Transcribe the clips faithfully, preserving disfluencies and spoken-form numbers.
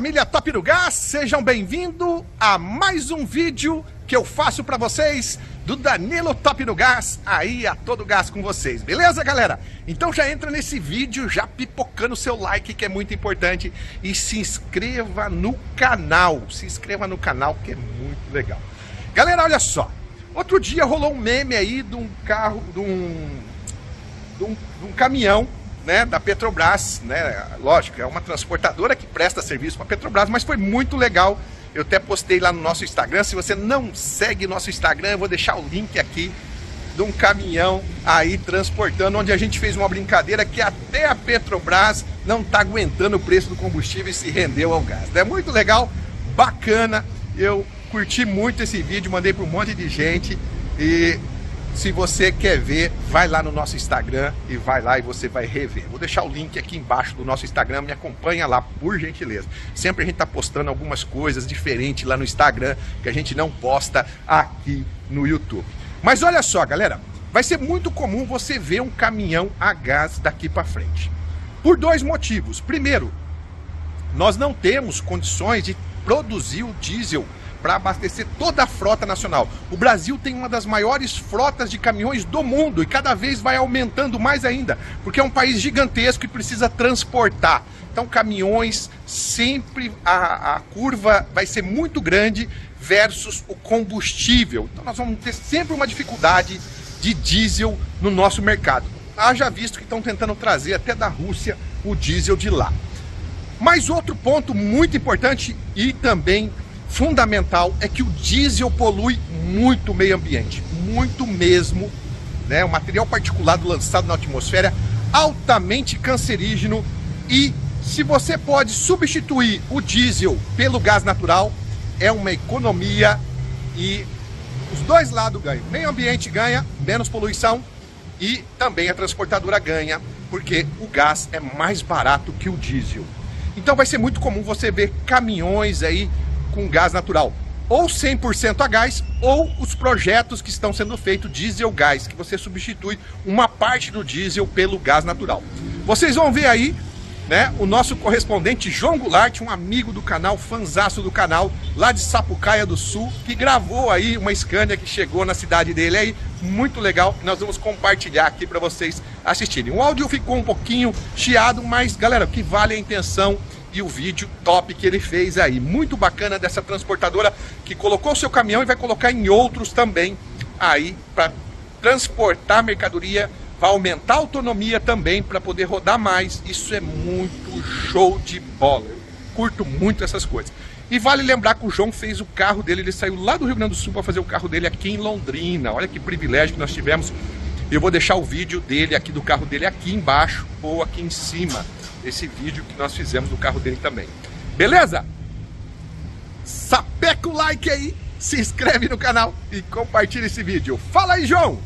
família Top no Gás, sejam bem-vindos a mais um vídeo que eu faço para vocês do Danilo Top no Gás, aí a todo gás com vocês, beleza, galera? Então já entra nesse vídeo já pipocando o seu like, que é muito importante, e se inscreva no canal, se inscreva no canal que é muito legal. Galera, olha só, outro dia rolou um meme aí de um carro, de um, de um, de um caminhão, né, da Petrobras, né? Lógico, é uma transportadora que presta serviço para a Petrobras, mas foi muito legal. Eu até postei lá no nosso Instagram. Se você não segue nosso Instagram, eu vou deixar o link aqui de um caminhão aí transportando, onde a gente fez uma brincadeira que até a Petrobras não tá aguentando o preço do combustível e se rendeu ao gás. É muito legal, bacana. Eu curti muito esse vídeo, mandei para um monte de gente. E se você quer ver, vai lá no nosso Instagram e vai lá e você vai rever. Vou deixar o link aqui embaixo do nosso Instagram, me acompanha lá, por gentileza. Sempre a gente tá postando algumas coisas diferentes lá no Instagram que a gente não posta aqui no YouTube. Mas olha só, galera, vai ser muito comum você ver um caminhão a gás daqui para frente. Por dois motivos. Primeiro, nós não temos condições de produzir o diesel para abastecer toda a frota nacional. O Brasil tem uma das maiores frotas de caminhões do mundo e cada vez vai aumentando mais ainda, porque é um país gigantesco e precisa transportar. Então caminhões, sempre a, a curva vai ser muito grande versus o combustível. Então nós vamos ter sempre uma dificuldade de diesel no nosso mercado. Haja visto que estão tentando trazer até da Rússia o diesel de lá. Mas outro ponto muito importante e também fundamental é que o diesel polui muito o meio ambiente, muito mesmo, né? O material particulado lançado na atmosfera altamente cancerígeno, e se você pode substituir o diesel pelo gás natural, é uma economia e os dois lados ganham. O meio ambiente ganha, menos poluição, e também a transportadora ganha, porque o gás é mais barato que o diesel. Então vai ser muito comum você ver caminhões aí com gás natural, ou cem por cento a gás, ou os projetos que estão sendo feitos diesel gás, que você substitui uma parte do diesel pelo gás natural. Vocês vão ver aí, né, o nosso correspondente João Goulart, um amigo do canal, fanzaço do canal, lá de Sapucaia do Sul, que gravou aí uma Scania que chegou na cidade dele aí, muito legal, que nós vamos compartilhar aqui para vocês assistirem. O áudio ficou um pouquinho chiado, mas galera, o que vale é a intenção e o vídeo top que ele fez aí, muito bacana, dessa transportadora que colocou o seu caminhão e vai colocar em outros também aí para transportar mercadoria, vai aumentar a autonomia também para poder rodar mais. Isso é muito show de bola, eu curto muito essas coisas. E vale lembrar que o João fez o carro dele, ele saiu lá do Rio Grande do Sul para fazer o carro dele aqui em Londrina. Olha que privilégio que nós tivemos. Eu vou deixar o vídeo dele aqui, do carro dele, aqui embaixo ou aqui em cima, esse vídeo que nós fizemos do carro dele também. Beleza? Sapeca o like aí, se inscreve no canal e compartilha esse vídeo. Fala aí, João!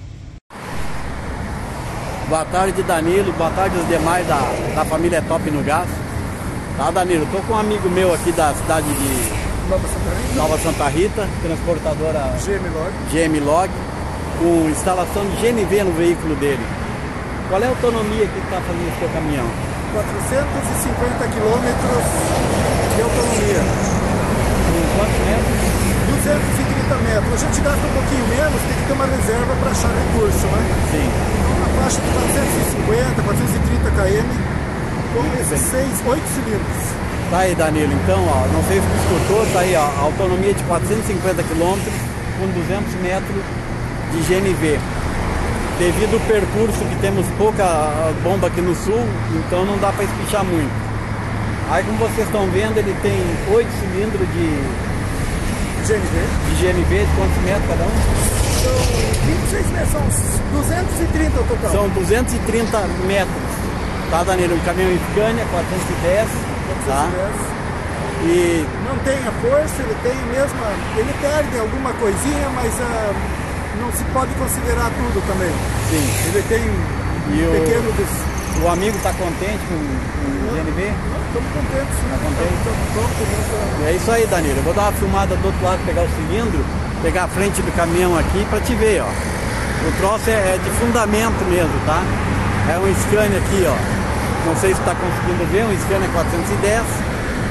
Boa tarde, Danilo. Boa tarde aos demais da, da família Top no Gás. Tá, Danilo? Tô com um amigo meu aqui da cidade de Nova Santa Rita, Nova Santa Rita, transportadora G M Log, G M Log, com instalação de G N V no veículo dele. Qual é a autonomia que está fazendo esse seu caminhão? quatrocentos e cinquenta quilômetros de autonomia. Com quantos metros? duzentos e trinta metros. A gente gasta um pouquinho menos, tem que ter uma reserva para achar recurso, né? Sim. Então, na faixa de quatrocentos e cinquenta, quatrocentos e trinta quilômetros, com esses seis, oito cilindros. Tá aí, Danilo. Então, ó, não sei se você escutou, tá aí, ó, a autonomia de quatrocentos e cinquenta quilômetros com duzentos metros de G N V. Devido ao percurso que temos pouca bomba aqui no sul, então não dá para espichar muito. Aí, como vocês estão vendo, ele tem oito cilindros de G N V. de G N V, de quantos metros cada um? São vinte e seis metros, são duzentos e trinta o total. São duzentos e trinta metros. Tá, Danilo? Um caminhão Scania quatrocentos e dez. Tá? E não tem a força, ele tem a mesma. Ele perde alguma coisinha, mas uh, não se pode considerar tudo também. sim. Ele tem E um o, pequeno des... o amigo está contente com, com o G N V? Estamos contentes, sim. Tá contente? Estamos prontos. É isso aí, Danilo. Eu vou dar uma filmada do outro lado, pegar o cilindro, pegar a frente do caminhão aqui para te ver, ó. O troço é, é de fundamento mesmo, tá? É um Scania aqui, ó. Não sei se está conseguindo ver, um Scania quatrocentos e dez.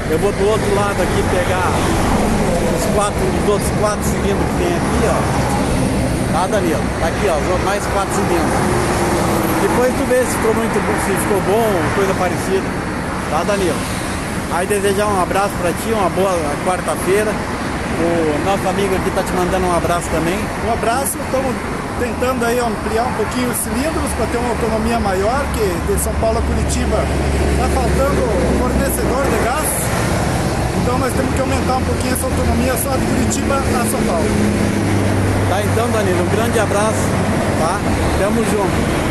Eu vou do outro lado aqui pegar os quatro, os outros quatro cilindros que tem aqui, ó. Tá, Danilo? Tá aqui, ó, mais quatro cilindros. Depois tu vê se ficou muito se ficou bom, coisa parecida. Tá, Danilo? Aí desejar um abraço pra ti, uma boa quarta-feira. O nosso amigo aqui tá te mandando um abraço também. Um abraço, estamos tentando aí ampliar um pouquinho os cilindros para ter uma autonomia maior, que de São Paulo a Curitiba está faltando fornecedor de gás. Então nós temos que aumentar um pouquinho essa autonomia só de Curitiba a São Paulo. Tá, então, Danilo, um grande abraço, tá? Tamo junto.